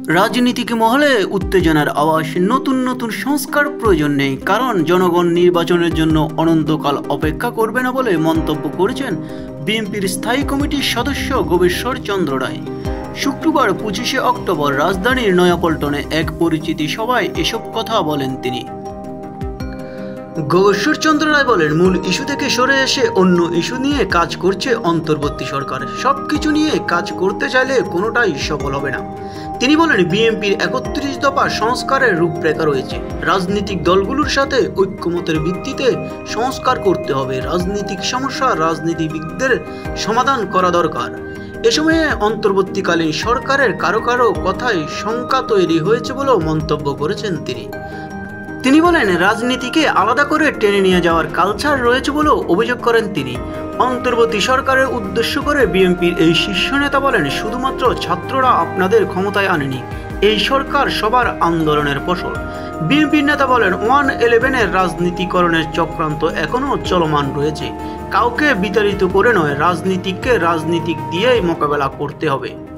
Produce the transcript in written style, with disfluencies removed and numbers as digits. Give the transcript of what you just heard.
রাজনীতিক মহলে উত্তেজনার আওয়াজ। নতুন নতুন সংস্কার প্রয়োজন নেই, কারণ জনগণ নির্বাচনের জন্য অনন্তকাল অপেক্ষা করবে না বলে মন্তব্য করেছেন বিএনপির স্থায়ী কমিটির সদস্য গবেশ্বর চন্দ্র রায়। শুক্রবার 25শে অক্টোবর রাজধানীর নয়াপল্টনে এক পরিচিতি সভায় এসব কথা বলেন তিনি। গবেশ্বর চন্দ্র রায় বলেন, মূল ইস্যু থেকে সরে এসে অন্য ইস্যু নিয়ে কাজ করছে অন্তর্বর্তী সরকার। সবকিছু নিয়ে কাজ করতে চাইলে কোনোটাই সফল হবে না। তিনি বলেন, বিএনপির 31 দফা সংস্কারের রূপরেখা রয়েছে। রাজনৈতিক দলগুলোর সাথে ঐক্যমতের ভিত্তিতে সংস্কার করতে হবে। রাজনৈতিক সমস্যা রাজনীতিবিদদের সমাধান করা দরকার। এ সময়ে অন্তর্বর্তীকালীন সরকারের কারো কারো কথায় শঙ্কা তৈরি হয়েছে বলেও মন্তব্য করেছেন তিনি বলেন, রাজনীতিকে আলাদা করে টেনে নিয়ে যাওয়ার কালচার রয়েছে বলেও অভিযোগ করেন তিনি। অন্তর্বর্তী সরকারের উদ্দেশ্য করে বিএনপির এই শীর্ষ নেতা বলেন, শুধুমাত্র ছাত্ররা আপনাদের ক্ষমতায় আনেনি, এই সরকার সবার আন্দোলনের ফসল। বিএনপির নেতা বলেন, 111-এর রাজনীতিকরণের চক্রান্ত এখনও চলমান রয়েছে। কাউকে বিতাড়িত করে নয়, রাজনীতিককে রাজনীতিক দিয়েই মোকাবেলা করতে হবে।